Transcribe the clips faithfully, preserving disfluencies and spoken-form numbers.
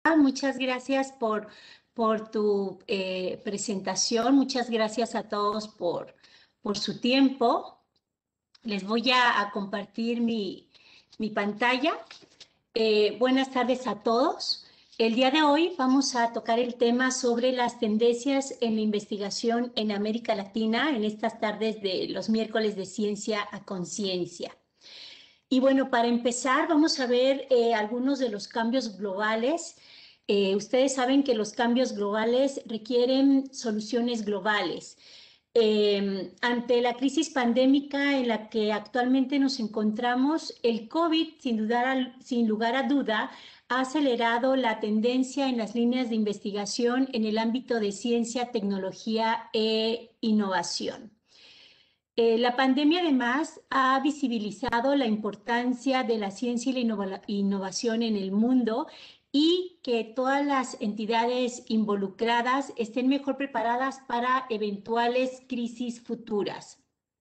Muchas gracias por, por tu eh, presentación. Muchas gracias a todos por, por su tiempo. Les voy a, a compartir mi, mi pantalla. Eh, buenas tardes a todos. El día de hoy vamos a tocar el tema sobre las tendencias en la investigación en América Latina en estas tardes de los miércoles de Ciencia a Conciencia. Y bueno, para empezar vamos a ver eh, algunos de los cambios globales. Eh, ustedes saben que los cambios globales requieren soluciones globales. Eh, ante la crisis pandémica en la que actualmente nos encontramos, el COVID, sin, dudar, sin lugar a duda, ha acelerado la tendencia en las líneas de investigación en el ámbito de ciencia, tecnología e innovación. Eh, la pandemia además ha visibilizado la importancia de la ciencia y la innova innovación en el mundo y que todas las entidades involucradas estén mejor preparadas para eventuales crisis futuras.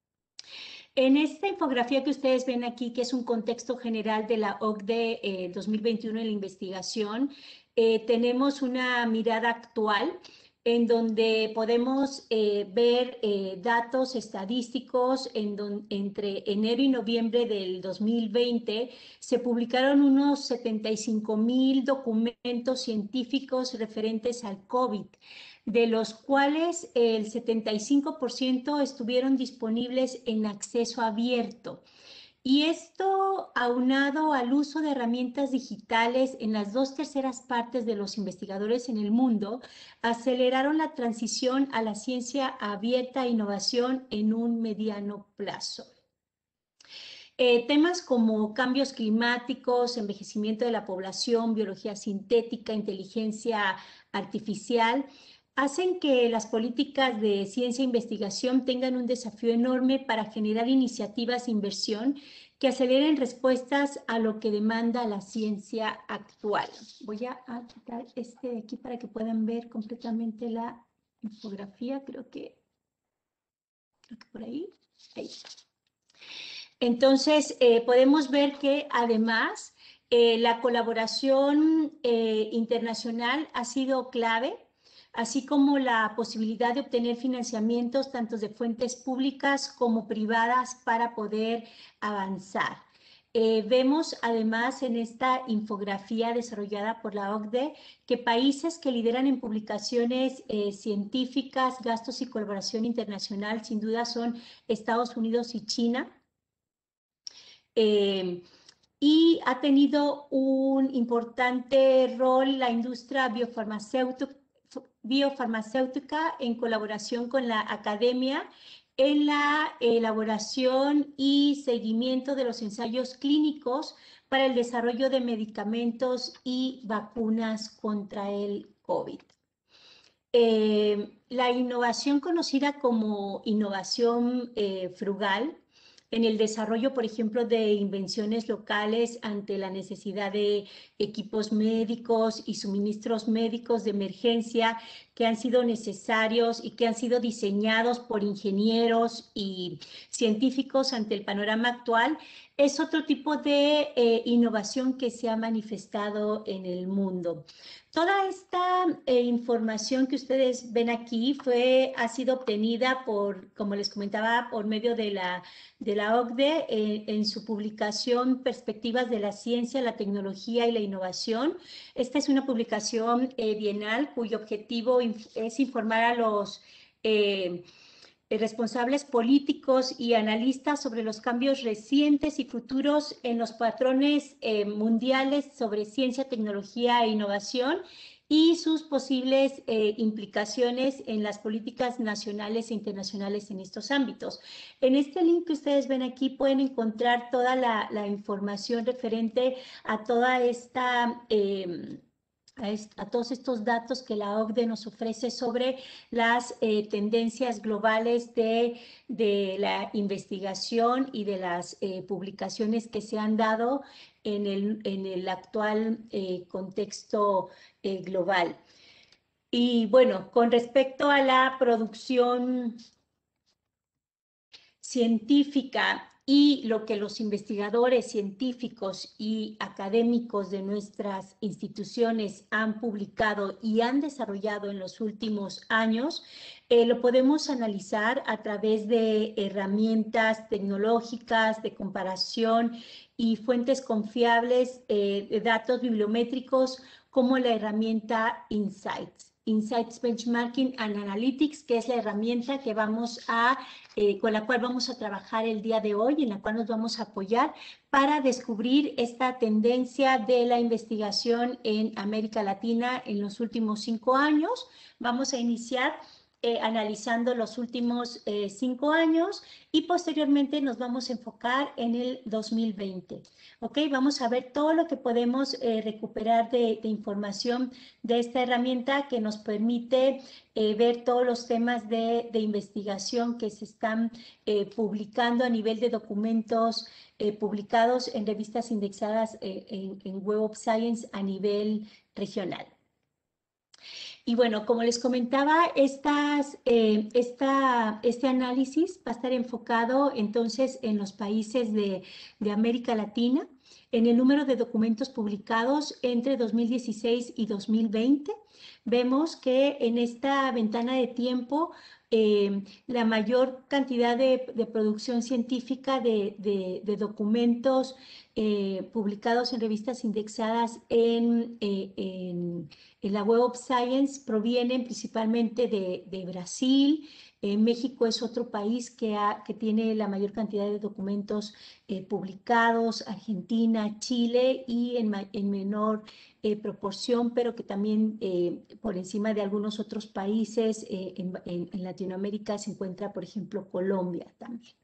En esta infografía que ustedes ven aquí, que es un contexto general de la O C D E eh, dos mil veintiuno en la investigación, eh, tenemos una mirada actual en donde podemos eh, ver eh, datos estadísticos en don, entre enero y noviembre del dos mil veinte se publicaron unos setenta y cinco mil documentos científicos referentes al COVID, de los cuales el setenta y cinco por ciento estuvieron disponibles en acceso abierto. Y esto, aunado al uso de herramientas digitales en las dos terceras partes de los investigadores en el mundo, aceleraron la transición a la ciencia abierta e innovación en un mediano plazo. Eh, temas como cambios climáticos, envejecimiento de la población, biología sintética, inteligencia artificial, hacen que las políticas de ciencia e investigación tengan un desafío enorme para generar iniciativas de inversión que aceleren respuestas a lo que demanda la ciencia actual. Voy a, a quitar este de aquí para que puedan ver completamente la infografía. Creo que, creo que por ahí. Ahí. Entonces, eh, podemos ver que además eh, la colaboración eh, internacional ha sido clave, así como la posibilidad de obtener financiamientos tanto de fuentes públicas como privadas para poder avanzar. Eh, vemos además en esta infografía desarrollada por la O C D E que países que lideran en publicaciones eh, científicas, gastos y colaboración internacional sin duda son Estados Unidos y China. Eh, y ha tenido un importante rol la industria biofarmacéutica, biofarmacéutica en colaboración con la academia en la elaboración y seguimiento de los ensayos clínicos para el desarrollo de medicamentos y vacunas contra el COVID. Eh, la innovación conocida como innovación eh, frugal, en el desarrollo, por ejemplo, de invenciones locales ante la necesidad de equipos médicos y suministros médicos de emergencia que han sido necesarios y que han sido diseñados por ingenieros y científicos ante el panorama actual, es otro tipo de eh, innovación que se ha manifestado en el mundo. Toda esta eh, información que ustedes ven aquí fue, ha sido obtenida por, como les comentaba, por medio de la, de la O C D E eh, en su publicación Perspectivas de la Ciencia, la Tecnología y la Innovación. Esta es una publicación eh, bienal cuyo objetivo inf es informar a los eh, responsables políticos y analistas sobre los cambios recientes y futuros en los patrones eh, mundiales sobre ciencia, tecnología e innovación y sus posibles eh, implicaciones en las políticas nacionales e internacionales en estos ámbitos. En este link que ustedes ven aquí pueden encontrar toda la, la información referente a toda esta... Eh, A, a todos estos datos que la O C D E nos ofrece sobre las eh, tendencias globales de, de la investigación y de las eh, publicaciones que se han dado en el, en el actual eh, contexto eh, global. Y bueno, con respecto a la producción científica y lo que los investigadores científicos y académicos de nuestras instituciones han publicado y han desarrollado en los últimos años, eh, lo podemos analizar a través de herramientas tecnológicas de comparación y fuentes confiables eh, de datos bibliométricos como la herramienta Insights. Insights Benchmarking and Analytics, que es la herramienta que vamos a, eh, con la cual vamos a trabajar el día de hoy, en la cual nos vamos a apoyar para descubrir esta tendencia de la investigación en América Latina en los últimos cinco años. Vamos a iniciar eh, analizando los últimos eh, cinco años y posteriormente nos vamos a enfocar en el dos mil veinte. ¿Ok? Vamos a ver todo lo que podemos eh, recuperar de, de información de esta herramienta que nos permite eh, ver todos los temas de, de investigación que se están eh, publicando a nivel de documentos eh, publicados en revistas indexadas eh, en, en Web of Science a nivel regional. Y bueno, como les comentaba, estas, eh, esta, este análisis va a estar enfocado entonces en los países de, de América Latina, en el número de documentos publicados entre dos mil dieciséis y dos mil veinte. Vemos que en esta ventana de tiempo eh, la mayor cantidad de, de producción científica de, de, de documentos eh, publicados en revistas indexadas en, eh, en en la Web of Science provienen principalmente de, de Brasil. Eh, México es otro país que, ha, que tiene la mayor cantidad de documentos eh, publicados, Argentina, Chile y en, en menor eh, proporción, pero que también eh, por encima de algunos otros países eh, en, en, en Latinoamérica se encuentra, por ejemplo, Colombia también.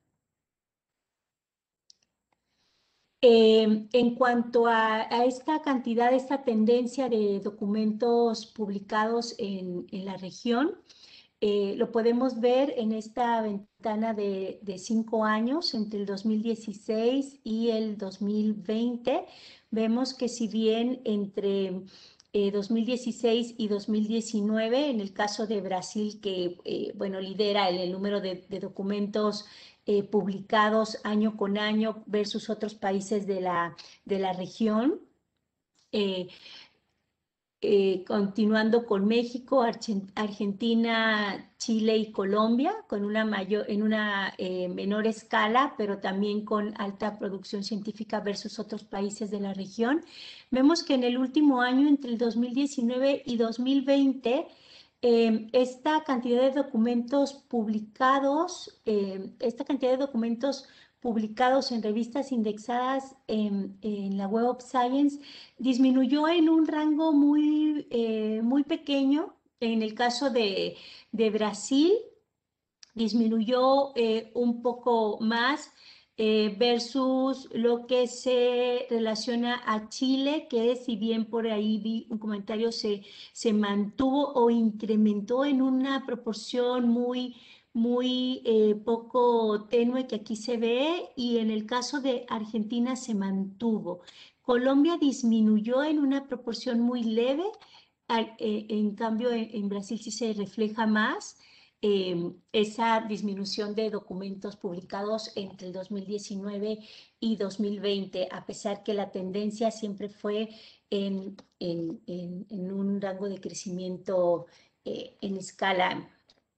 Eh, en cuanto a, a esta cantidad, esta tendencia de documentos publicados en, en la región, eh, lo podemos ver en esta ventana de, de cinco años, entre el dos mil dieciséis y el dos mil veinte. Vemos que si bien entre eh, dos mil dieciséis y dos mil diecinueve, en el caso de Brasil, que eh, bueno, lidera el, el número de, de documentos eh, publicados año con año versus otros países de la, de la región, eh, eh, continuando con México, Argentina, Chile y Colombia, con una mayor, en una eh, menor escala, pero también con alta producción científica versus otros países de la región. Vemos que en el último año, entre el dos mil diecinueve y dos mil veinte, eh, esta cantidad de documentos publicados, eh, esta cantidad de documentos publicados en revistas indexadas en, en la Web of Science disminuyó en un rango muy, eh, muy pequeño. En el caso de, de Brasil, disminuyó eh, un poco más eh, versus lo que se relaciona a Chile, que si bien por ahí vi un comentario, se, se mantuvo o incrementó en una proporción muy muy eh, poco tenue que aquí se ve, y en el caso de Argentina se mantuvo. Colombia disminuyó en una proporción muy leve, al, eh, en cambio en, en Brasil sí se refleja más eh, esa disminución de documentos publicados entre el dos mil diecinueve y dos mil veinte, a pesar que la tendencia siempre fue en, en, en, en un rango de crecimiento eh, en escala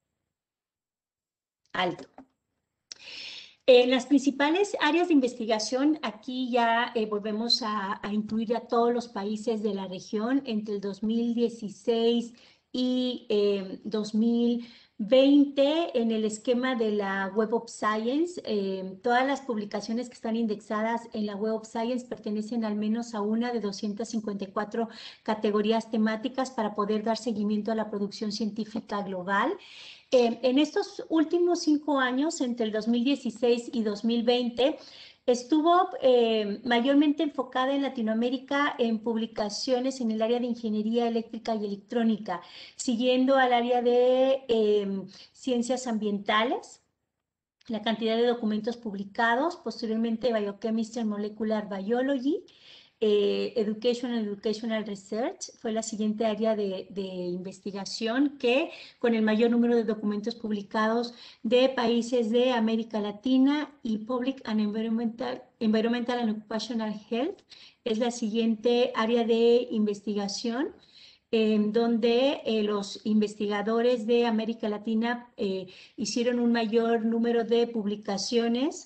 alto. En las principales áreas de investigación, aquí ya eh, volvemos a, a incluir a todos los países de la región entre el dos mil dieciséis y eh, dos mil veinte en el esquema de la Web of Science. Eh, todas las publicaciones que están indexadas en la Web of Science pertenecen al menos a una de doscientas cincuenta y cuatro categorías temáticas para poder dar seguimiento a la producción científica global. Eh, en estos últimos cinco años, entre el dos mil dieciséis y dos mil veinte, estuvo eh, mayormente enfocada en Latinoamérica en publicaciones en el área de ingeniería eléctrica y electrónica, siguiendo al área de eh, ciencias ambientales. La cantidad de documentos publicados, posteriormente Biochemistry and Molecular Biology, eh, Education and Educational Research fue la siguiente área de, de investigación que con el mayor número de documentos publicados de países de América Latina y Public and Environmental, Environmental and Occupational Health es la siguiente área de investigación en donde eh, los investigadores de América Latina eh, hicieron un mayor número de publicaciones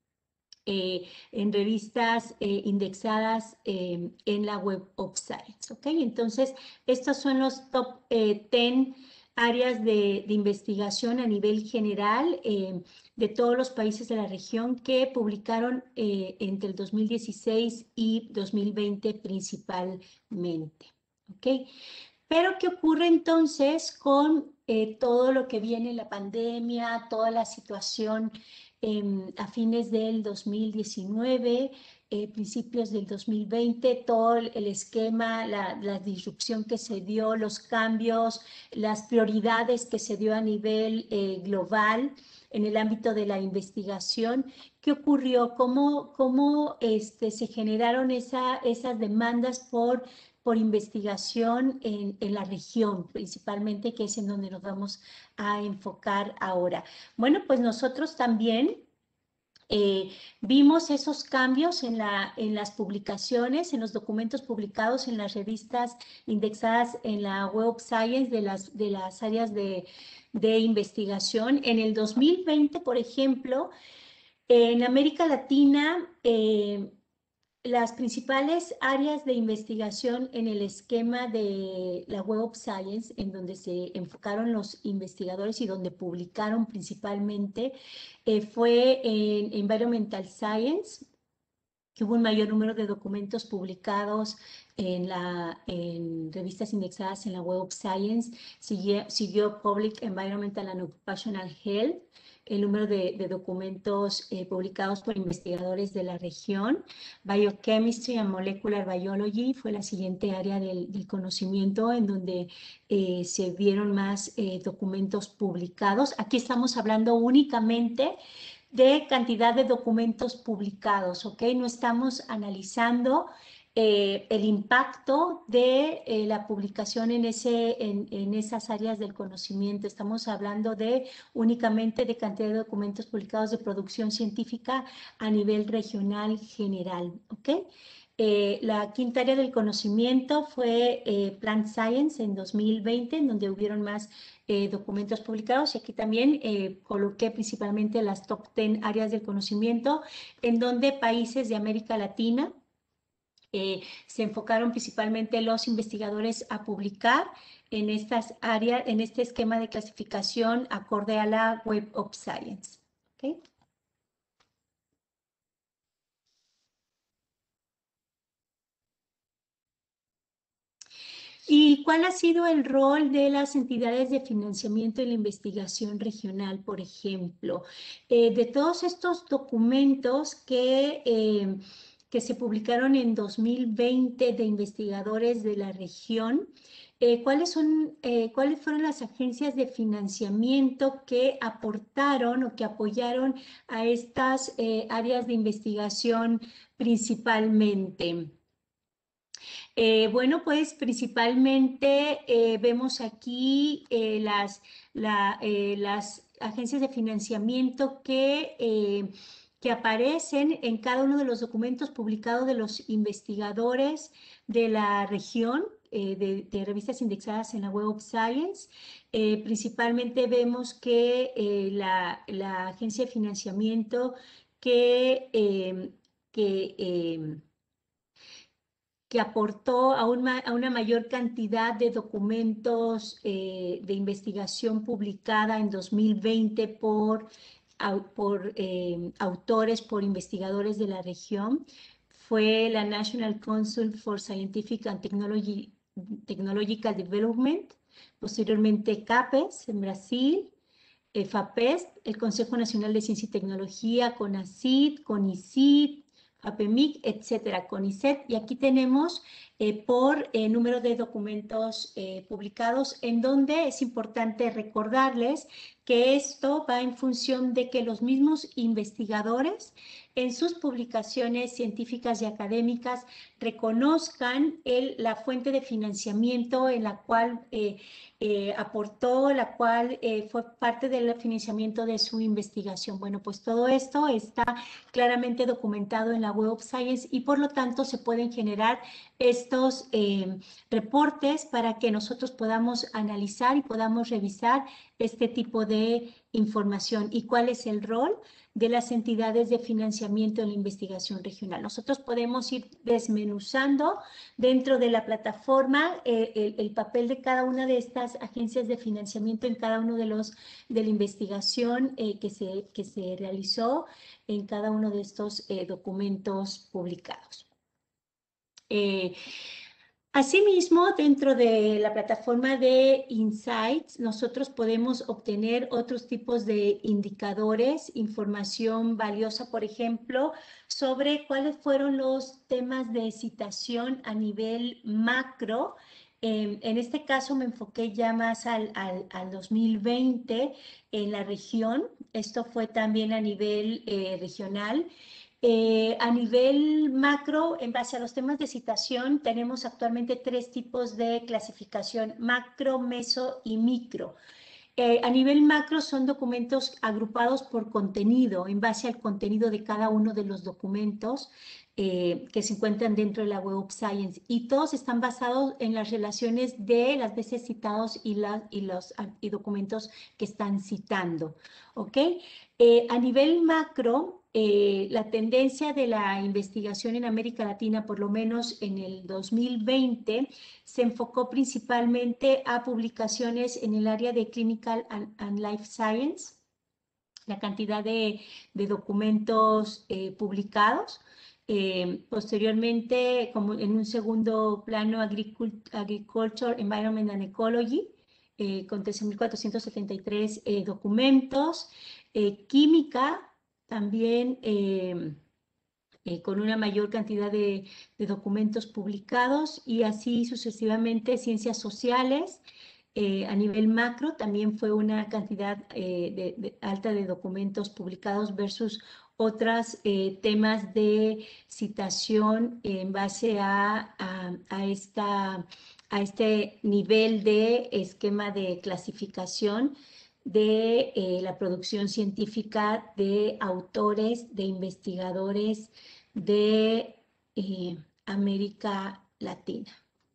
Eh, en revistas eh, indexadas eh, en la Web of Science, ¿ok? Entonces, estos son los top eh, diez áreas de, de investigación a nivel general eh, de todos los países de la región que publicaron eh, entre el dos mil dieciséis y dos mil veinte principalmente, ¿ok? Pero, ¿qué ocurre entonces con eh, todo lo que viene, la pandemia, toda la situación eh, a fines del dos mil diecinueve, eh, principios del dos mil veinte, todo el esquema, la, la disrupción que se dio, los cambios, las prioridades que se dio a nivel eh, global en el ámbito de la investigación? ¿Qué ocurrió? ¿Cómo, cómo este, se generaron esa, esas demandas por por investigación en, en la región, principalmente, que es en donde nos vamos a enfocar ahora? Bueno, pues nosotros también eh, vimos esos cambios en, la, en las publicaciones, en los documentos publicados en las revistas indexadas en la Web of Science de las, de las áreas de, de investigación. En el dos mil veinte, por ejemplo, en América Latina, eh, las principales áreas de investigación en el esquema de la Web of Science, en donde se enfocaron los investigadores y donde publicaron principalmente, eh, fue en Environmental Science, que hubo un mayor número de documentos publicados en, la, en revistas indexadas en la Web of Science. Siguió, siguió Public, Environmental and Occupational Health, el número de, de documentos eh, publicados por investigadores de la región. Biochemistry and Molecular Biology fue la siguiente área del, del conocimiento en donde eh, se vieron más eh, documentos publicados. Aquí estamos hablando únicamente de cantidad de documentos publicados, ¿ok? No estamos analizando eh, el impacto de eh, la publicación en, ese, en, en esas áreas del conocimiento. Estamos hablando de únicamente de cantidad de documentos publicados de producción científica a nivel regional general, ¿ok? Eh, la quinta área del conocimiento fue eh, Plant Science en dos mil veinte, en donde hubieron más eh, documentos publicados. Y aquí también eh, coloqué principalmente las top diez áreas del conocimiento, en donde países de América Latina eh, se enfocaron principalmente los investigadores a publicar en estas áreas, en este esquema de clasificación acorde a la Web of Science. ¿Okay? ¿Y cuál ha sido el rol de las entidades de financiamiento en la investigación regional, por ejemplo? Eh, de todos estos documentos que, eh, que se publicaron en dos mil veinte de investigadores de la región, eh, ¿cuáles son, eh, cuáles fueron las agencias de financiamiento que aportaron o que apoyaron a estas eh, áreas de investigación principalmente? Eh, bueno, pues principalmente eh, vemos aquí eh, las, la, eh, las agencias de financiamiento que, eh, que aparecen en cada uno de los documentos publicados de los investigadores de la región, eh, de, de revistas indexadas en la Web of Science. Eh, principalmente vemos que eh, la, la agencia de financiamiento que... Eh, que eh, que aportó a, un, a, una mayor cantidad de documentos eh, de investigación publicada en dos mil veinte por, por eh, autores, por investigadores de la región, fue la National Council for Scientific and Technology, Technological Development, posteriormente CAPES en Brasil, eh, FAPEST, el Consejo Nacional de Ciencia y Tecnología, CONACYT, CONICYT, APEMIC, etcétera, CONICET. Y aquí tenemos eh, por eh, número de documentos eh, publicados, en donde es importante recordarles que esto va en función de que los mismos investigadores en sus publicaciones científicas y académicas reconozcan el, la fuente de financiamiento en la cual eh, eh, aportó, la cual eh, fue parte del financiamiento de su investigación. Bueno, pues todo esto está claramente documentado en la Web of Science y por lo tanto se pueden generar estos eh, reportes para que nosotros podamos analizar y podamos revisar este tipo de información y cuál es el rol de las entidades de financiamiento en la investigación regional. Nosotros podemos ir desmenuzando dentro de la plataforma eh, el, el papel de cada una de estas agencias de financiamiento en cada uno de los de la investigación eh, que, se, que se realizó en cada uno de estos eh, documentos publicados. Eh, Asimismo, dentro de la plataforma de Insights, nosotros podemos obtener otros tipos de indicadores, información valiosa, por ejemplo, sobre cuáles fueron los temas de citación a nivel macro. Eh, en este caso me enfoqué ya más al, al, al dos mil veinte en la región. Esto fue también a nivel eh, regional. Eh, a nivel macro, en base a los temas de citación, tenemos actualmente tres tipos de clasificación: macro, meso y micro. Eh, a nivel macro son documentos agrupados por contenido, en base al contenido de cada uno de los documentos eh, que se encuentran dentro de la Web of Science, y todos están basados en las relaciones de las veces citados y, la, y los y documentos que están citando. ¿Ok? Eh, a nivel macro, eh, la tendencia de la investigación en América Latina, por lo menos en el dos mil veinte, se enfocó principalmente a publicaciones en el área de Clinical and, and Life Science, la cantidad de, de documentos eh, publicados. Eh, posteriormente, como en un segundo plano, Agriculture, Environment and Ecology, eh, con trece mil cuatrocientos setenta y tres eh, documentos. Eh, química, también eh, eh, con una mayor cantidad de, de documentos publicados, y así sucesivamente. Ciencias sociales, eh, a nivel macro, también fue una cantidad eh, de, de alta de documentos publicados versus otros eh, temas de citación en base a, a, a, esta, a este nivel de esquema de clasificación de eh, la producción científica de autores, de investigadores de eh, América Latina.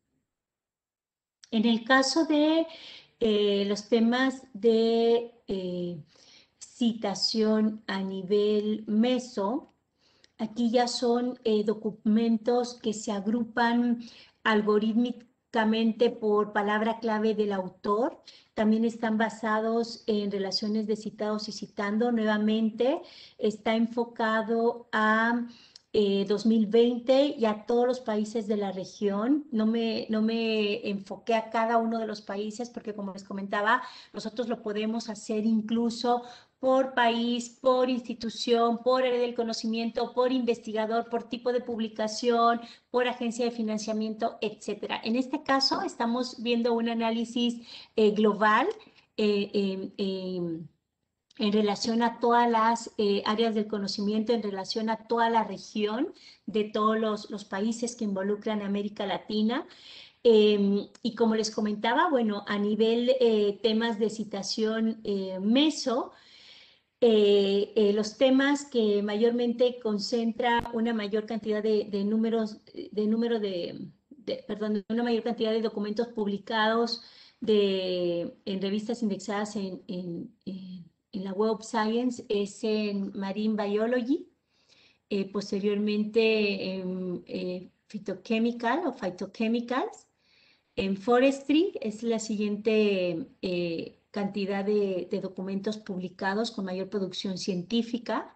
En el caso de eh, los temas de eh, citación a nivel meso, aquí ya son eh, documentos que se agrupan algorítmicamente por palabra clave del autor. También están basados en relaciones de citados y citando. Nuevamente está enfocado a eh, dos mil veinte y a todos los países de la región. No me, no me enfoqué a cada uno de los países porque, como les comentaba, nosotros lo podemos hacer incluso por país, por institución, por área del conocimiento, por investigador, por tipo de publicación, por agencia de financiamiento, etcétera. En este caso, estamos viendo un análisis eh, global eh, eh, eh, en relación a todas las eh, áreas del conocimiento, en relación a toda la región de todos los, los países que involucran a América Latina. Eh, y como les comentaba, bueno, a nivel eh, temas de citación eh, meso, eh, eh, los temas que mayormente concentra una mayor cantidad de, de números, de número de, de, perdón, una mayor cantidad de documentos publicados de, en revistas indexadas en, en, en, en la Web of Science, es en Marine Biology, eh, posteriormente en eh, Phytochemical o Phytochemicals. En Forestry es la siguiente eh, cantidad de, de documentos publicados con mayor producción científica.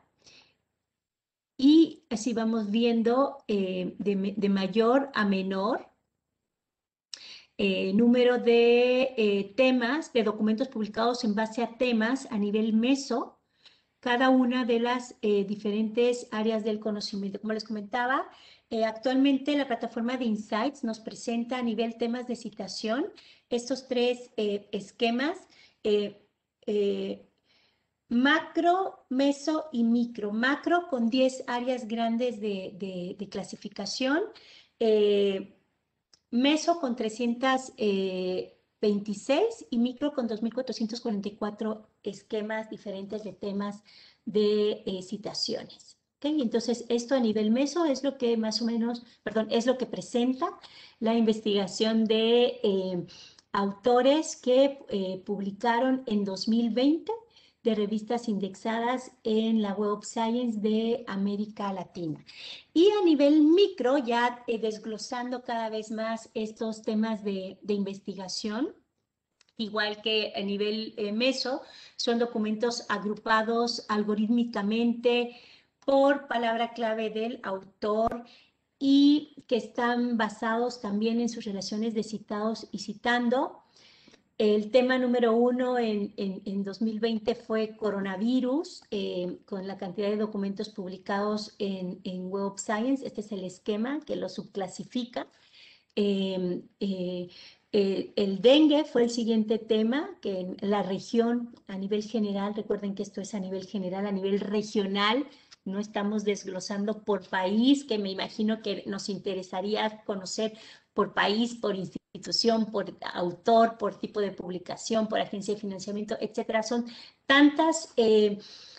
Y así vamos viendo eh, de, de mayor a menor eh, número de eh, temas, de documentos publicados en base a temas a nivel meso, cada una de las eh, diferentes áreas del conocimiento. Como les comentaba, Eh, actualmente la plataforma de Insights nos presenta a nivel temas de citación estos tres eh, esquemas, eh, eh, macro, meso y micro. Macro con diez áreas grandes de, de, de clasificación, eh, meso con trescientos veintiséis y micro con dos mil cuatrocientos cuarenta y cuatro esquemas diferentes de temas de eh, citaciones. ¿Okay? Entonces, esto a nivel meso es lo que más o menos, perdón, es lo que presenta la investigación de eh, autores que eh, publicaron en dos mil veinte de revistas indexadas en la Web of Science de América Latina. Y a nivel micro, ya eh, desglosando cada vez más estos temas de, de investigación, igual que a nivel eh, meso, son documentos agrupados algorítmicamente por palabra clave del autor y que están basados también en sus relaciones de citados y citando. El tema número uno en, en, en dos mil veinte fue coronavirus, eh, con la cantidad de documentos publicados en, en Web of Science. Este es el esquema que lo subclasifica. Eh, eh, eh, el dengue fue el siguiente tema, que en la región a nivel general, recuerden que esto es a nivel general, a nivel regional, no estamos desglosando por país, que me imagino que nos interesaría conocer por país, por institución, por autor, por tipo de publicación, por agencia de financiamiento, etcétera. Son tantas eh,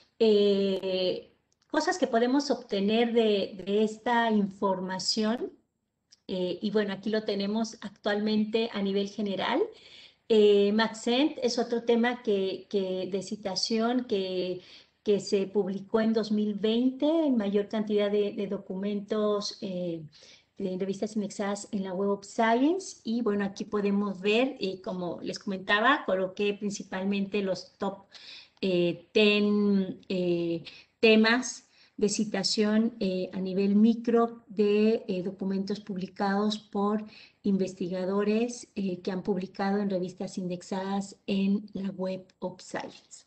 eh, cosas que podemos obtener de, de esta información. Eh, y bueno, aquí lo tenemos actualmente a nivel general. Eh, Maxent es otro tema que, que de citación que, que se publicó en dos mil veinte en mayor cantidad de, de documentos eh, de revistas indexadas en la Web of Science. Y bueno, aquí podemos ver, eh, como les comentaba, coloqué principalmente los top eh, ten eh, temas de citación eh, a nivel micro de eh, documentos publicados por investigadores eh, que han publicado en revistas indexadas en la Web of Science.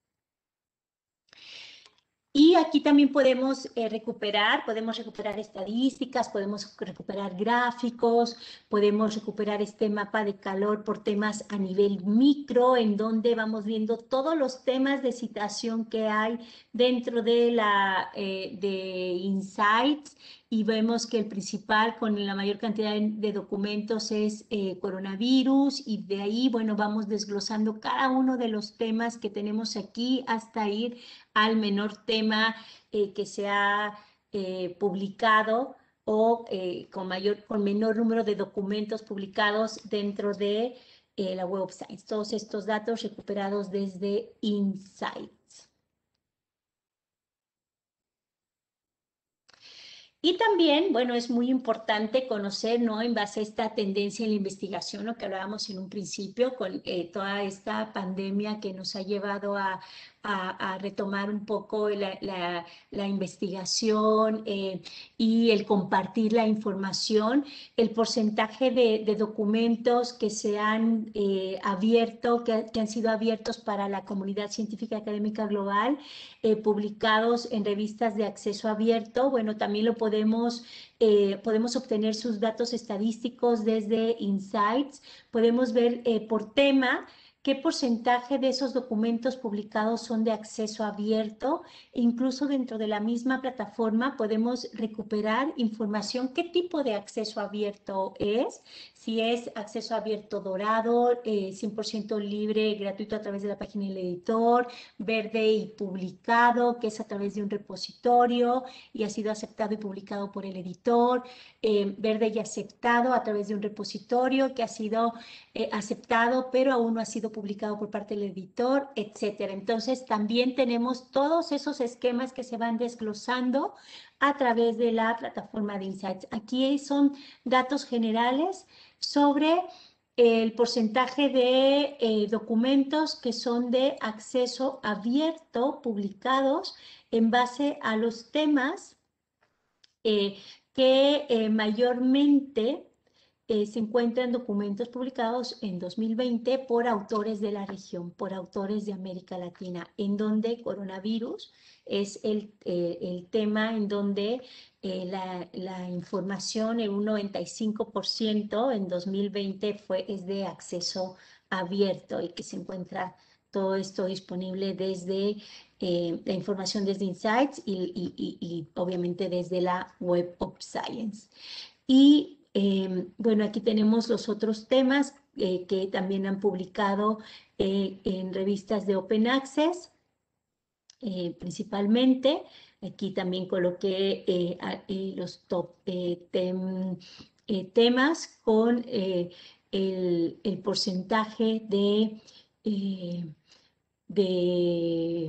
Y aquí también podemos eh, recuperar, podemos recuperar estadísticas, podemos recuperar gráficos, podemos recuperar este mapa de calor por temas a nivel micro, en donde vamos viendo todos los temas de citación que hay dentro de, la, eh, de Insights, y vemos que el principal con la mayor cantidad de documentos es eh, coronavirus, y de ahí, bueno, vamos desglosando cada uno de los temas que tenemos aquí hasta ir al menor tema eh, que se ha eh, publicado o eh, con, mayor, con menor número de documentos publicados dentro de eh, la Web of Science. Todos estos datos recuperados desde Insights. Y también, bueno, es muy importante conocer, ¿no? En base a esta tendencia en la investigación, lo que hablábamos en un principio, con eh, toda esta pandemia que nos ha llevado a, a, a retomar un poco la, la, la investigación eh, y el compartir la información, el porcentaje de, de documentos que se han eh, abierto, que, que han sido abiertos para la comunidad científica académica global, eh, publicados en revistas de acceso abierto. Bueno, también lo podemos, eh, podemos obtener sus datos estadísticos desde Insights. Podemos ver eh, por tema qué porcentaje de esos documentos publicados son de acceso abierto. E incluso dentro de la misma plataforma podemos recuperar información, qué tipo de acceso abierto es, si es acceso abierto dorado, eh, cien por ciento libre, gratuito a través de la página del editor, verde y publicado, que es a través de un repositorio y ha sido aceptado y publicado por el editor, eh, verde y aceptado a través de un repositorio que ha sido eh, aceptado pero aún no ha sido publicado por parte del editor, etcétera. Entonces también tenemos todos esos esquemas que se van desglosando a través de la plataforma de Insights. Aquí son datos generales sobre el porcentaje de eh, documentos que son de acceso abierto publicados en base a los temas eh, que eh, mayormente eh, se encuentran documentos publicados en dos mil veinte por autores de la región, por autores de América Latina, en donde coronavirus es el, eh, el tema en donde eh, la, la información en un noventa y cinco por ciento en dos mil veinte fue, es de acceso abierto y que se encuentra todo esto disponible desde eh, la información desde Insights y, y, y, y obviamente desde la Web of Science. Y eh, bueno, aquí tenemos los otros temas eh, que también han publicado eh, en revistas de Open Access, eh, principalmente. Aquí también coloqué eh, a, eh, los top eh, tem, eh, temas con eh, el, el, porcentaje de, eh, de,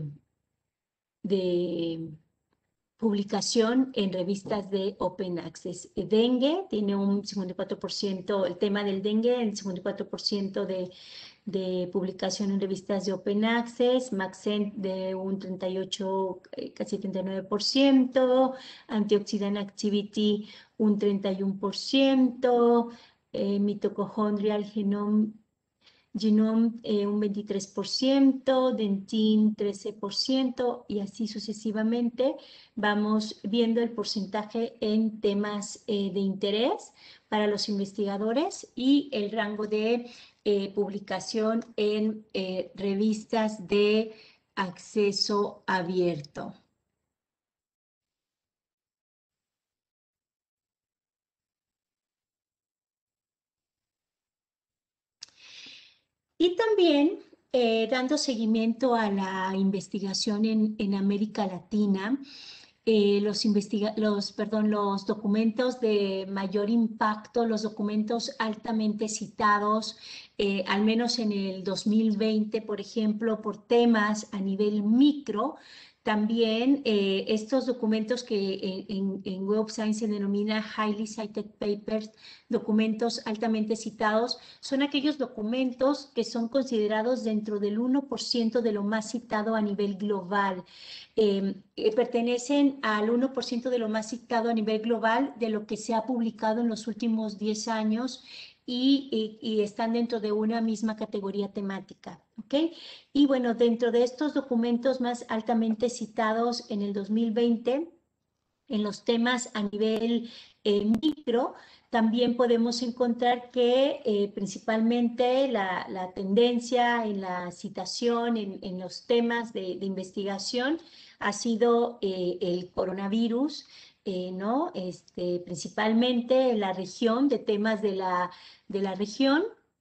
de publicación en revistas de Open Access. Dengue tiene un cincuenta y cuatro por ciento, el tema del dengue, el cincuenta y cuatro por ciento de, de publicación en revistas de Open Access, Maxent de un treinta y ocho, casi treinta y nueve por ciento, Antioxidant Activity un treinta y uno por ciento, eh, Mitochondrial Genome Genome eh, un veintitrés por ciento, Dentin trece por ciento y así sucesivamente vamos viendo el porcentaje en temas eh, de interés para los investigadores y el rango de eh, publicación en eh, revistas de acceso abierto. Y también eh, dando seguimiento a la investigación en, en América Latina, eh, los, investiga los, perdón, los documentos de mayor impacto, los documentos altamente citados, eh, al menos en el dos mil veinte, por ejemplo, por temas a nivel micro. También eh, estos documentos que en, en Web of Science se denomina Highly Cited Papers, documentos altamente citados, son aquellos documentos que son considerados dentro del uno por ciento de lo más citado a nivel global. Eh, eh, pertenecen al uno por ciento de lo más citado a nivel global de lo que se ha publicado en los últimos diez años y, y, y están dentro de una misma categoría temática. ¿Okay? Y bueno, dentro de estos documentos más altamente citados en el dos mil veinte, en los temas a nivel eh, micro, también podemos encontrar que eh, principalmente la, la, tendencia en la citación, en, en los temas de, de investigación, ha sido eh, el coronavirus, eh, ¿no? Este, principalmente en la región, de temas de la, de la región.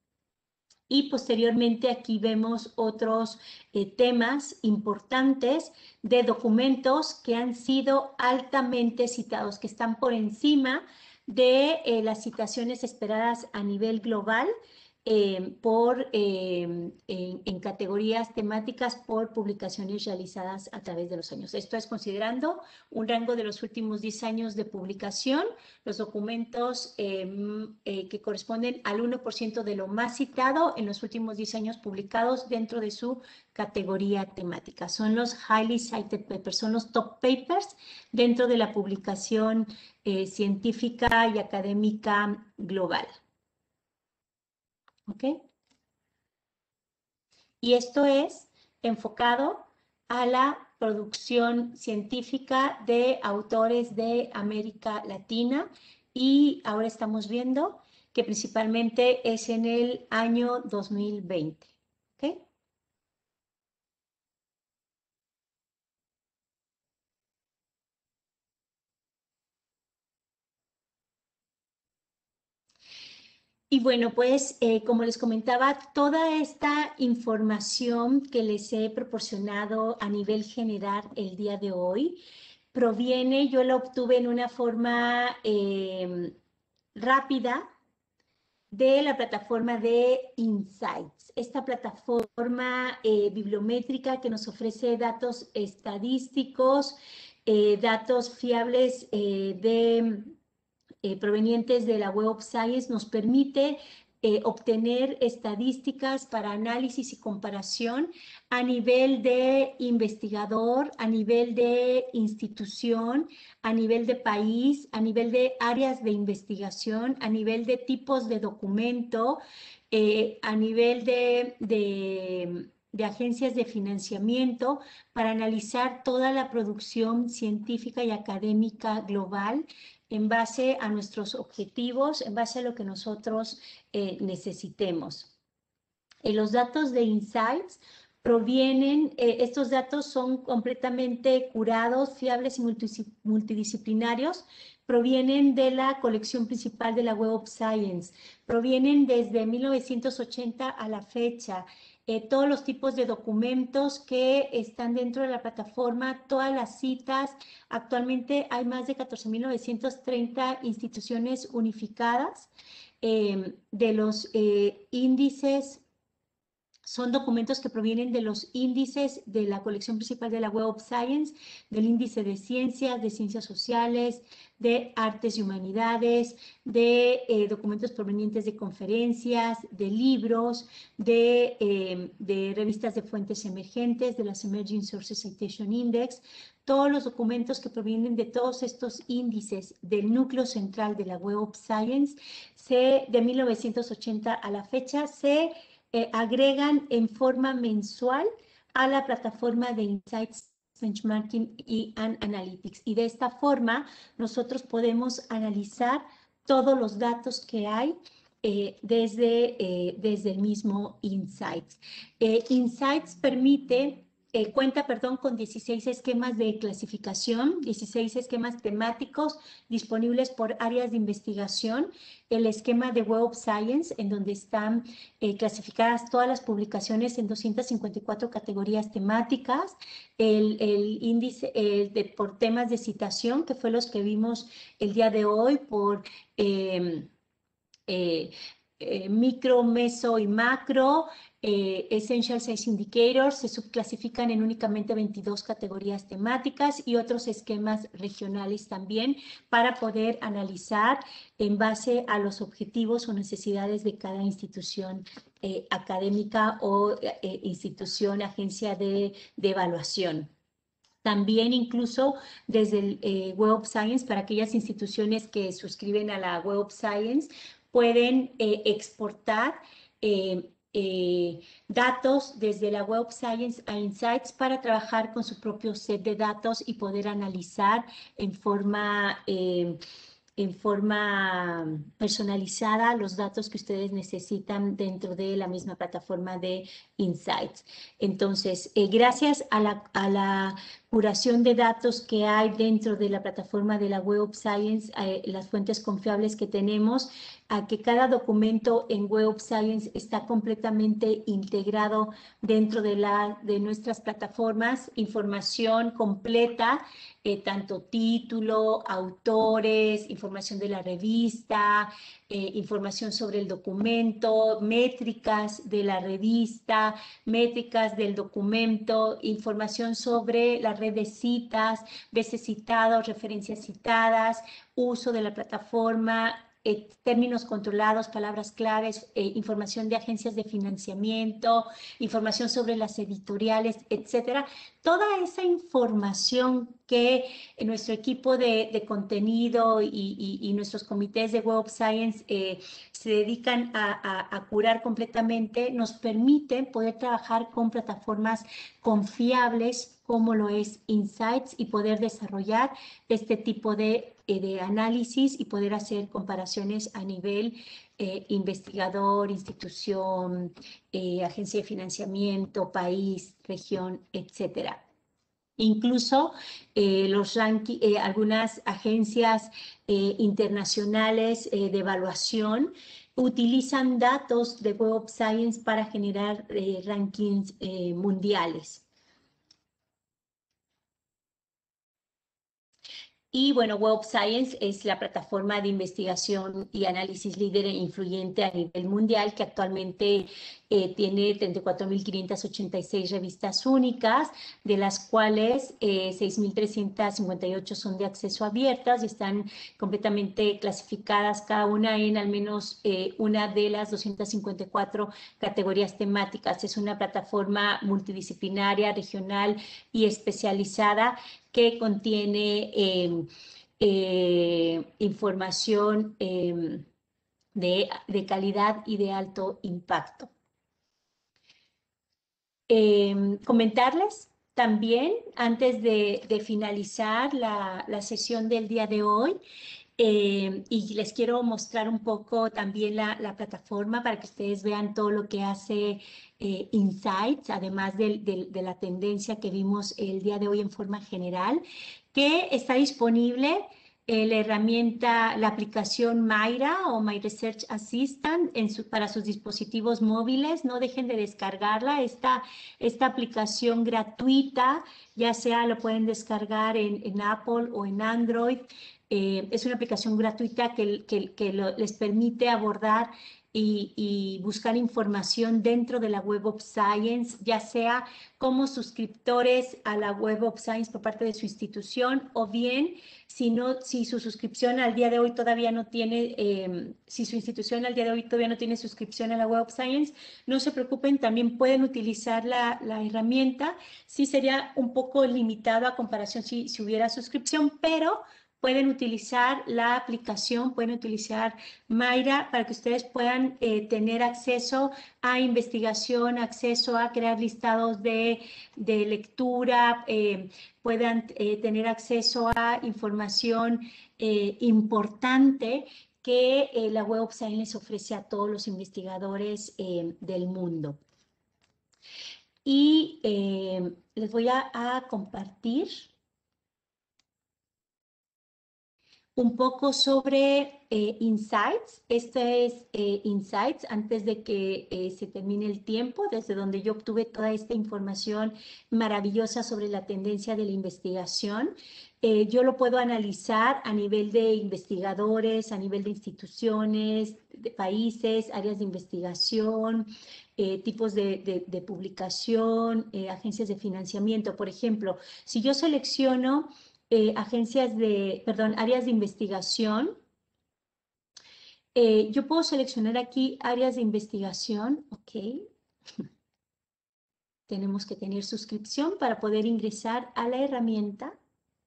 Y posteriormente aquí vemos otros eh, temas importantes de documentos que han sido altamente citados, que están por encima de eh, las citaciones esperadas a nivel global eh, por, eh, en, en categorías temáticas por publicaciones realizadas a través de los años. Esto es considerando un rango de los últimos diez años de publicación, los documentos eh, eh, que corresponden al uno por ciento de lo más citado en los últimos diez años publicados dentro de su categoría temática. Son los Highly Cited Papers, son los top papers dentro de la publicación eh, científica y académica global. ¿Ok? Y esto es enfocado a la producción científica de autores de América Latina y ahora estamos viendo que principalmente es en el año dos mil veinte. ¿Okay? Y bueno, pues eh, como les comentaba, toda esta información que les he proporcionado a nivel general el día de hoy proviene, yo la obtuve en una forma eh, rápida de la plataforma de Insights, esta plataforma eh, bibliométrica que nos ofrece datos estadísticos, eh, datos fiables eh, de, eh, provenientes de la Web of Science, nos permite eh, obtener estadísticas para análisis y comparación a nivel de investigador, a nivel de institución, a nivel de país, a nivel de áreas de investigación, a nivel de tipos de documento, eh, a nivel de, de, de agencias de financiamiento, para analizar toda la producción científica y académica global en base a nuestros objetivos, en base a lo que nosotros eh, necesitemos. Eh, los datos de Insights provienen, eh, estos datos son completamente curados, fiables y multidisciplinarios, provienen de la colección principal de la Web of Science, provienen desde mil novecientos ochenta a la fecha. Eh, todos los tipos de documentos que están dentro de la plataforma, todas las citas. Actualmente hay más de catorce mil novecientos treinta instituciones unificadas eh, de los eh, índices. Son documentos que provienen de los índices de la colección principal de la Web of Science, del índice de ciencias, de ciencias sociales, de artes y humanidades, de eh, documentos provenientes de conferencias, de libros, de, eh, de revistas de fuentes emergentes, de las Emerging Sources Citation Index. Todos los documentos que provienen de todos estos índices del núcleo central de la Web of Science, se, de mil novecientos ochenta a la fecha, se Eh, agregan en forma mensual a la plataforma de Insights, Benchmarking y Analytics. Y de esta forma nosotros podemos analizar todos los datos que hay eh, desde, eh, desde el mismo Insights. Eh, Insights permite... Eh, cuenta, perdón, con dieciséis esquemas de clasificación, dieciséis esquemas temáticos disponibles por áreas de investigación. El esquema de Web of Science, en donde están eh, clasificadas todas las publicaciones en doscientas cincuenta y cuatro categorías temáticas. El, el índice eh, de, por temas de citación, que fue los que vimos el día de hoy, por... Eh, eh, eh, micro, meso y macro, eh, Essential Size Indicators, se subclasifican en únicamente veintidós categorías temáticas y otros esquemas regionales también para poder analizar en base a los objetivos o necesidades de cada institución eh, académica o eh, institución, agencia de, de evaluación. También incluso desde el eh, Web of Science, para aquellas instituciones que suscriben a la Web of Science, pueden eh, exportar eh, eh, datos desde la Web of Science a Insights para trabajar con su propio set de datos y poder analizar en forma... Eh, en forma personalizada los datos que ustedes necesitan dentro de la misma plataforma de Insights. Entonces, eh, gracias a la, a la curación de datos que hay dentro de la plataforma de la Web of Science, eh, las fuentes confiables que tenemos, a que cada documento en Web of Science está completamente integrado dentro de, la, de nuestras plataformas, información completa, eh, tanto título, autores, información de la revista, eh, información sobre el documento, métricas de la revista, métricas del documento, información sobre la red de citas, veces citados, referencias citadas, uso de la plataforma, eh, términos controlados, palabras claves, eh, información de agencias de financiamiento, información sobre las editoriales, etcétera. Toda esa información que nuestro equipo de, de contenido y, y, y nuestros comités de Web of Science eh, se dedican a, a, a curar completamente, nos permite poder trabajar con plataformas confiables como lo es Insights y poder desarrollar este tipo de, de análisis y poder hacer comparaciones a nivel eh, investigador, institución, eh, agencia de financiamiento, país, región, etcétera. Incluso eh, los ranking, eh, algunas agencias eh, internacionales eh, de evaluación utilizan datos de Web of Science para generar eh, rankings eh, mundiales. Y bueno, Web of Science es la plataforma de investigación y análisis líder e influyente a nivel mundial que actualmente eh, tiene treinta y cuatro mil quinientas ochenta y seis revistas únicas, de las cuales eh, seis mil trescientas cincuenta y ocho son de acceso abiertas y están completamente clasificadas cada una en al menos eh, una de las doscientas cincuenta y cuatro categorías temáticas. Es una plataforma multidisciplinaria, regional y especializada que contiene eh, eh, información eh, de, de calidad y de alto impacto. Eh, comentarles también, antes de, de finalizar la, la sesión del día de hoy, eh, y les quiero mostrar un poco también la, la plataforma para que ustedes vean todo lo que hace eh, Insights, además de, de, de la tendencia que vimos el día de hoy en forma general, que está disponible eh, la herramienta, la aplicación Mayra o My Research Assistant en su, para sus dispositivos móviles. No dejen de descargarla. Esta, esta aplicación gratuita, ya sea lo pueden descargar en, en Apple o en Android. Eh, es una aplicación gratuita que, que, que lo, les permite abordar y, y buscar información dentro de la Web of Science, ya sea como suscriptores a la Web of Science por parte de su institución, o bien si, no, si su suscripción al día de hoy todavía no tiene, eh, si su institución al día de hoy todavía no tiene suscripción a la Web of Science, no se preocupen, también pueden utilizar la, la herramienta. Sí sería un poco limitado a comparación si, si hubiera suscripción, pero pueden utilizar la aplicación, pueden utilizar Mayra para que ustedes puedan eh, tener acceso a investigación, acceso a crear listados de, de lectura, eh, puedan eh, tener acceso a información eh, importante que eh, la Web of Science les ofrece a todos los investigadores eh, del mundo. Y eh, les voy a, a compartir un poco sobre eh, Insights. Este es eh, Insights antes de que eh, se termine el tiempo, desde donde yo obtuve toda esta información maravillosa sobre la tendencia de la investigación. Eh, yo lo puedo analizar a nivel de investigadores, a nivel de instituciones, de países, áreas de investigación, eh, tipos de, de, de publicación, eh, agencias de financiamiento. Por ejemplo, si yo selecciono Eh, agencias de, perdón, áreas de investigación. Eh, yo puedo seleccionar aquí áreas de investigación, ok. Tenemos que tener suscripción para poder ingresar a la herramienta.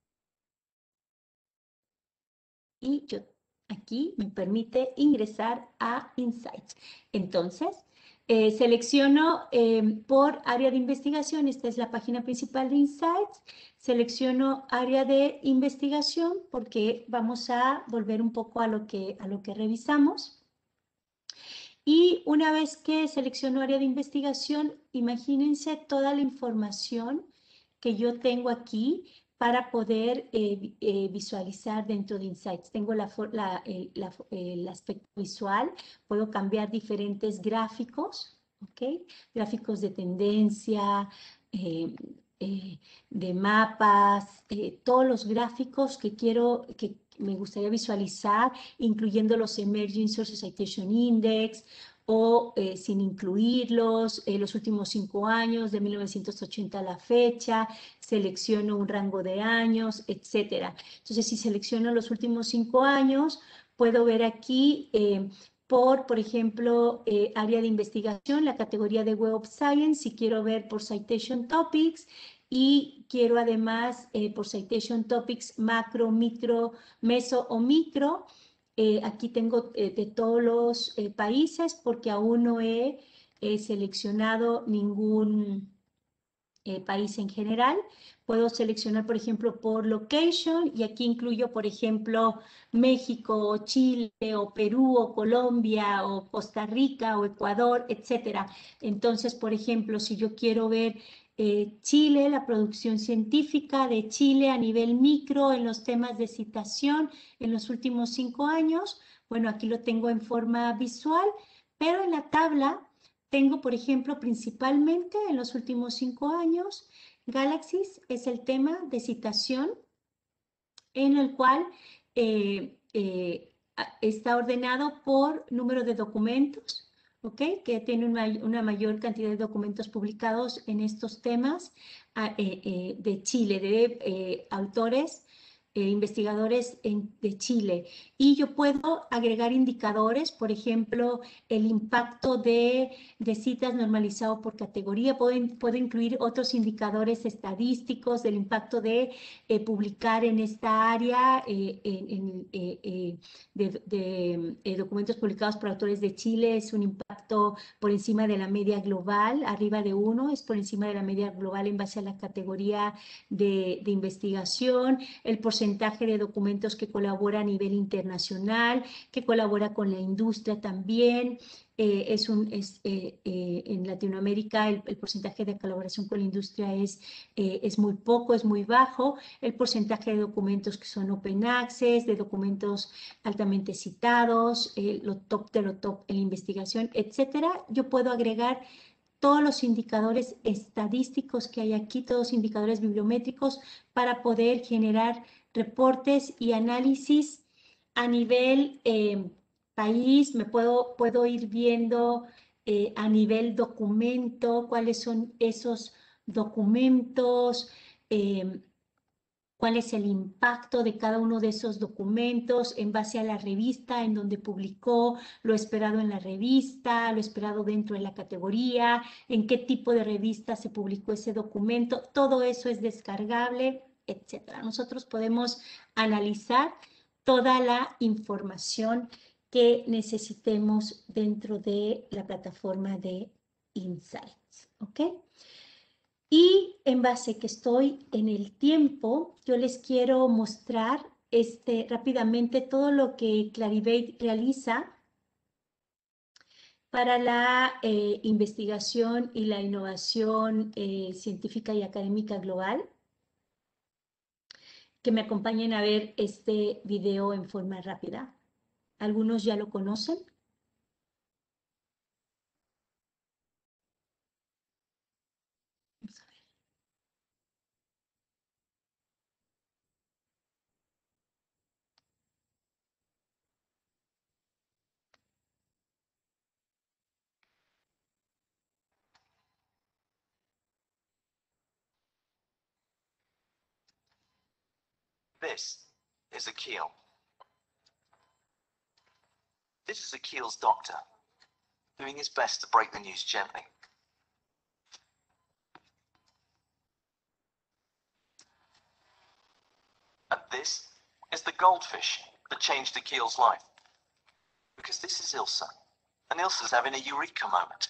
Y yo aquí me permite ingresar a Insights. Entonces, eh, selecciono eh, por área de investigación, esta es la página principal de Insights, selecciono área de investigación porque vamos a volver un poco a lo que, a lo que revisamos. Y una vez que selecciono área de investigación, imagínense toda la información que yo tengo aquí para poder eh, eh, visualizar dentro de Insights. Tengo la, la, el, la, el aspecto visual, puedo cambiar diferentes gráficos, ¿ok? Gráficos de tendencia, eh, eh, de mapas, eh, todos los gráficos que quiero, que me gustaría visualizar, incluyendo los Emerging Sources Citation Index, o eh, sin incluirlos, eh, los últimos cinco años, de mil novecientos ochenta a la fecha, selecciono un rango de años, etcétera. Entonces, si selecciono los últimos cinco años, puedo ver aquí eh, por, por ejemplo, eh, área de investigación, la categoría de Web of Science, si quiero ver por Citation Topics, y quiero además eh, por Citation Topics macro, micro, meso o micro. Eh, aquí tengo eh, de todos los eh, países porque aún no he eh, seleccionado ningún eh, país en general. Puedo seleccionar, por ejemplo, por location y aquí incluyo, por ejemplo, México, o Chile, o Perú, o Colombia, o Costa Rica, o Ecuador, etcétera. Entonces, por ejemplo, si yo quiero ver eh, Chile, la producción científica de Chile a nivel micro en los temas de citación en los últimos cinco años, bueno, aquí lo tengo en forma visual, pero en la tabla tengo, por ejemplo, principalmente en los últimos cinco años, Galaxies es el tema de citación en el cual eh, eh, está ordenado por número de documentos, ¿ok? Que tiene una, una mayor cantidad de documentos publicados en estos temas eh, eh, de Chile, de eh, autores, eh, investigadores en, de Chile. Y yo puedo agregar indicadores, por ejemplo, el impacto de, de citas normalizado por categoría. Puedo, puedo incluir otros indicadores estadísticos del impacto de eh, publicar en esta área eh, en, en, eh, eh, de, de eh, documentos publicados por autores de Chile. Es un impacto por encima de la media global, arriba de uno, es por encima de la media global en base a la categoría de, de investigación. El porcentaje de documentos que colabora a nivel internacional, que colabora con la industria también. Eh, es un, es, eh, eh, en Latinoamérica el, el porcentaje de colaboración con la industria es, eh, es muy poco, es muy bajo. El porcentaje de documentos que son open access, de documentos altamente citados, eh, lo top de lo top en la investigación, etcétera. Yo puedo agregar todos los indicadores estadísticos que hay aquí, todos los indicadores bibliométricos para poder generar reportes y análisis a nivel eh, país. Me puedo, puedo ir viendo eh, a nivel documento cuáles son esos documentos, eh, cuál es el impacto de cada uno de esos documentos en base a la revista en donde publicó, lo esperado en la revista, lo esperado dentro de la categoría, en qué tipo de revista se publicó ese documento. Todo eso es descargable, etcétera. Nosotros podemos analizar toda la información que necesitemos dentro de la plataforma de Insights, ¿ok? Y en base que estoy en el tiempo, yo les quiero mostrar este, rápidamente todo lo que Clarivate realiza para la eh, investigación y la innovación eh, científica y académica global. Que me acompañen a ver este video en forma rápida. Algunos ya lo conocen. Vamos a ver. This is a keel. This is a keel's doctor, doing his best to break the news gently. And this is the goldfish that changed the keel's life. Because this is Ilse, and Ilse's having a eureka moment.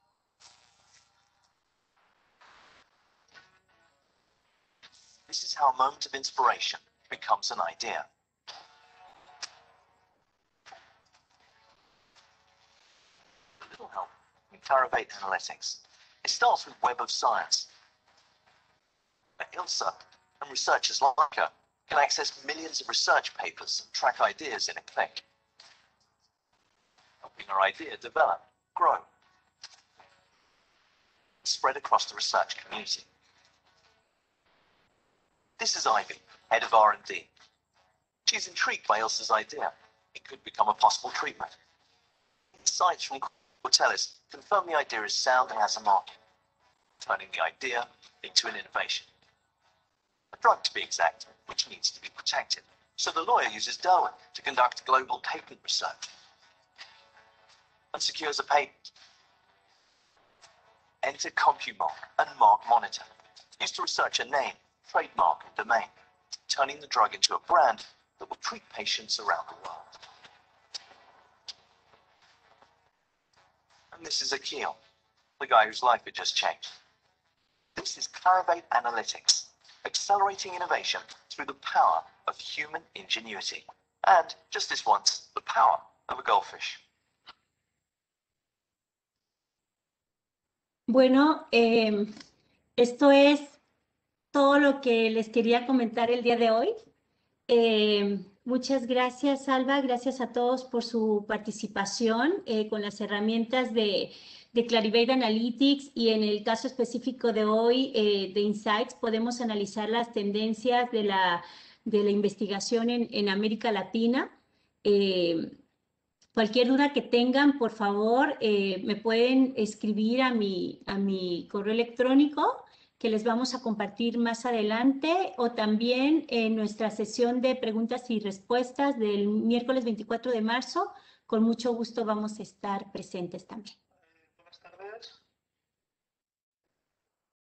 This is how a moment of inspiration becomes an idea. A little help in Clarivate Analytics. It starts with Web of Science. Ilse and researchers like her can access millions of research papers and track ideas in a click, helping her idea develop, grow, spread across the research community. This is Ivy, head of R and D. She's intrigued by Ilse's idea. It could become a possible treatment. Insights from Cortellis confirm the idea is sound and has a market, turning the idea into an innovation. A drug, to be exact, which needs to be protected. So the lawyer uses Darwin to conduct global patent research and secures a patent. Enter CompuMark and Mark Monitor, used to research a name, trademark, and domain, turning the drug into a brand that will treat patients around the world. And this is Akil, the guy whose life had just changed. This is Clarivate Analytics, accelerating innovation through the power of human ingenuity. And, just this once, the power of a goldfish. Bueno, eh, esto es todo lo que les quería comentar el día de hoy. Eh, muchas gracias, Alba. Gracias a todos por su participación eh, con las herramientas de, de Clarivate Analytics, y en el caso específico de hoy eh, de Insights podemos analizar las tendencias de la de la investigación en, en América Latina. Eh, cualquier duda que tengan, por favor, eh, me pueden escribir a mi, a mi correo electrónico, que les vamos a compartir más adelante, o también en nuestra sesión de preguntas y respuestas del miércoles veinticuatro de marzo. Con mucho gusto vamos a estar presentes también.